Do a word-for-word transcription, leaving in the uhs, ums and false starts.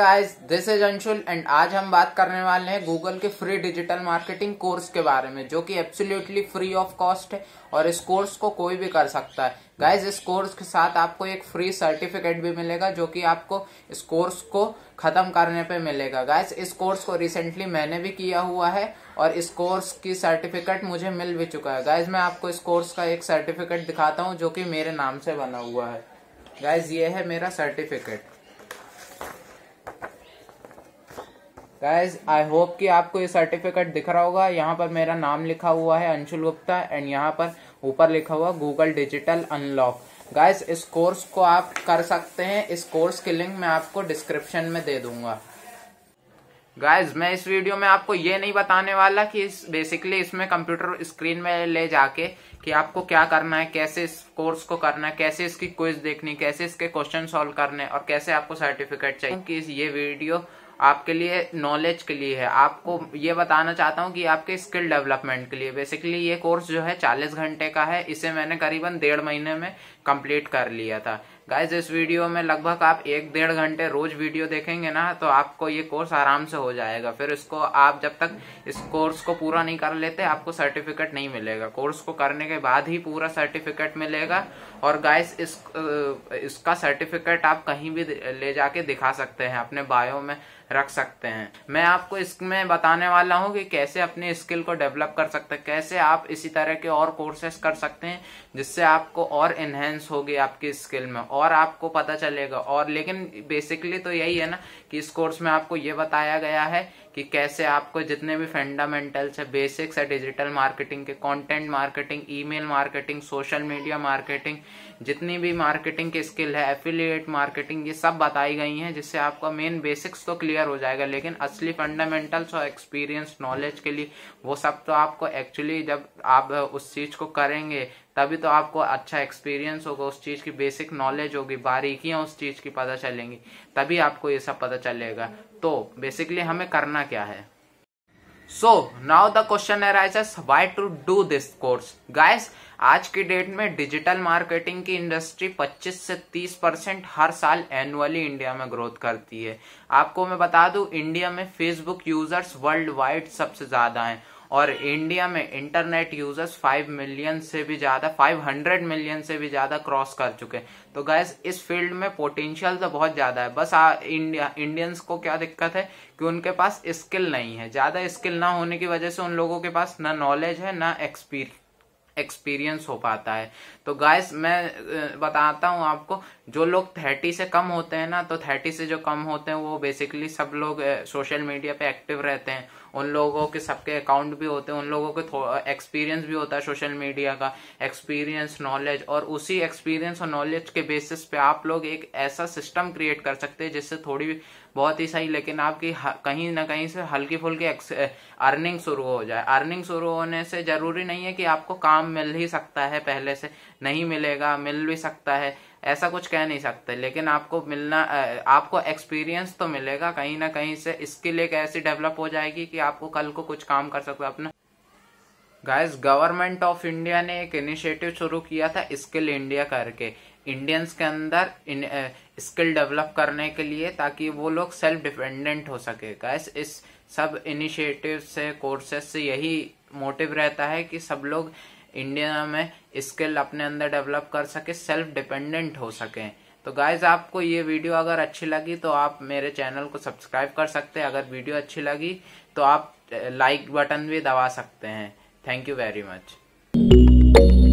Guys, this is Anshul and आज हम बात करने वाले हैं गूगल के फ्री डिजिटल मार्केटिंग कोर्स के बारे में, जो कि एब्सोल्युटली फ्री ऑफ कॉस्ट है और इस कोर्स को कोई भी कर सकता है। गाइस, इस कोर्स के साथ आपको एक फ्री सर्टिफिकेट भी मिलेगा, जो कि आपको इस कोर्स को खत्म करने पे मिलेगा। गाइस, इस कोर्स को रिसेंटली मैंने भी किया हुआ है और इस कोर्स की सर्टिफिकेट मुझे मिल भी चुका है। गाइस, मैं आपको इस कोर्स का एक सर्टिफिकेट दिखाता हूँ जो कि मेरे नाम से बना हुआ है। गाइस, ये है मेरा सर्टिफिकेट। गाइज, आई होप कि आपको ये सर्टिफिकेट दिख रहा होगा। यहाँ पर मेरा नाम लिखा हुआ है अंशुल गुप्ता एंड यहाँ पर ऊपर लिखा हुआ गूगल डिजिटल अनलॉक। गाइज, इस कोर्स को आप कर सकते हैं। इस कोर्स की लिंक मैं आपको डिस्क्रिप्शन में दे दूंगा। गाइज, मैं इस वीडियो में आपको ये नहीं बताने वाला कि इस बेसिकली इसमें कंप्यूटर स्क्रीन में ले जाके कि आपको क्या करना है, कैसे इस कोर्स को करना है, कैसे इसकी क्विज देखनी, कैसे इसके क्वेश्चन सॉल्व करने और कैसे आपको सर्टिफिकेट चाहिए। कि ये वीडियो आपके लिए नॉलेज के लिए है। आपको ये बताना चाहता हूँ कि आपके स्किल डेवलपमेंट के लिए। बेसिकली ये कोर्स जो है चालीस घंटे का है। इसे मैंने करीबन डेढ़ महीने में कंप्लीट कर लिया था। गाइज, इस वीडियो में लगभग आप एक डेढ़ घंटे रोज वीडियो देखेंगे ना, तो आपको ये कोर्स आराम से हो जाएगा। फिर इसको आप जब तक इस कोर्स को पूरा नहीं कर लेते, आपको सर्टिफिकेट नहीं मिलेगा। कोर्स को करने के बाद ही पूरा सर्टिफिकेट मिलेगा। और गाइज, इस इसका सर्टिफिकेट आप कहीं भी ले जाके दिखा सकते हैं, अपने बायो में रख सकते हैं। मैं आपको इसमें बताने वाला हूँ कि कैसे अपने स्किल को डेवलप कर सकते हैं, कैसे आप इसी तरह के और कोर्सेस कर सकते हैं जिससे आपको और एनहेंस होगी आपकी स्किल में और आपको पता चलेगा। और लेकिन बेसिकली तो यही है ना कि इस कोर्स में आपको ये बताया गया है कि कैसे आपको जितने भी फंडामेंटल्स है, बेसिक्स है डिजिटल मार्केटिंग के, content marketing, email marketing, social media marketing, जितनी भी मार्केटिंग की स्किल है, एफिलिएट मार्केटिंग, ये सब बताई गई हैं, जिससे आपका मेन बेसिक्स तो क्लियर हो जाएगा। लेकिन असली फंडामेंटल्स और एक्सपीरियंस नॉलेज के लिए वो सब तो आपको एक्चुअली जब आप उस चीज को करेंगे तभी तो आपको अच्छा एक्सपीरियंस होगा, उस चीज की बेसिक नॉलेज होगी, बारीकियां उस चीज की पता चलेंगी, तभी आपको ये सब पता चलेगा। तो बेसिकली हमें करना क्या है? So now the question arises, why to do this course. Guys, आज की डेट में डिजिटल मार्केटिंग की इंडस्ट्री पच्चीस से तीस परसेंट हर साल एनुअली इंडिया में ग्रोथ करती है। आपको मैं बता दूं, इंडिया में फेसबुक यूजर्स वर्ल्ड वाइड सबसे ज्यादा हैं और इंडिया में इंटरनेट यूजर्स फाइव मिलियन से भी ज्यादा, फाइव हंड्रेड मिलियन से भी ज्यादा क्रॉस कर चुके हैं। तो गाइस, इस फील्ड में पोटेंशियल तो बहुत ज्यादा है। बस आ, इंडिया इंडियंस को क्या दिक्कत है कि उनके पास स्किल नहीं है। ज्यादा स्किल ना होने की वजह से उन लोगों के पास ना नॉलेज है ना एक्सपीरियंस एक्सपीरियंस हो पाता है। तो गाइस, मैं बताता हूँ आपको, जो लोग थर्टी से कम होते हैं ना, तो थर्टी से जो कम होते हैं वो बेसिकली सब लोग सोशल मीडिया पे एक्टिव रहते हैं। उन लोगों के सबके अकाउंट भी होते हैं, उन लोगों को एक्सपीरियंस भी होता है सोशल मीडिया का, एक्सपीरियंस, नॉलेज। और उसी एक्सपीरियंस और नॉलेज के बेसिस पे आप लोग एक ऐसा सिस्टम क्रिएट कर सकते हैं जिससे थोड़ी बहुत ही सही लेकिन आपकी कहीं ना कहीं से हल्की फुल्की अर्निंग शुरू हो जाए। अर्निंग शुरू होने से जरूरी नहीं है कि आपको काम मिल ही सकता है, पहले से नहीं मिलेगा, मिल भी सकता है, ऐसा कुछ कह नहीं सकते। लेकिन आपको मिलना, आपको एक्सपीरियंस तो मिलेगा कहीं ना कहीं से। स्किल एक ऐसी डेवलप हो जाएगी कि आपको कल को कुछ काम कर सकते हो अपना। गाइस, गवर्नमेंट ऑफ इंडिया ने एक इनिशिएटिव शुरू किया था स्किल इंडिया करके, इंडियंस के अंदर इन स्किल डेवलप करने के लिए, ताकि वो लोग सेल्फ डिपेंडेंट हो सके। गाइस, इस सब इनिशिएटिव से, कोर्सेस से यही मोटिव रहता है कि सब लोग इंडिया में स्किल अपने अंदर डेवलप कर सके, सेल्फ डिपेंडेंट हो सके। तो गाइज, आपको ये वीडियो अगर अच्छी लगी तो आप मेरे चैनल को सब्सक्राइब कर सकते हैं। अगर वीडियो अच्छी लगी तो आप लाइक बटन भी दबा सकते हैं। Thank you very much.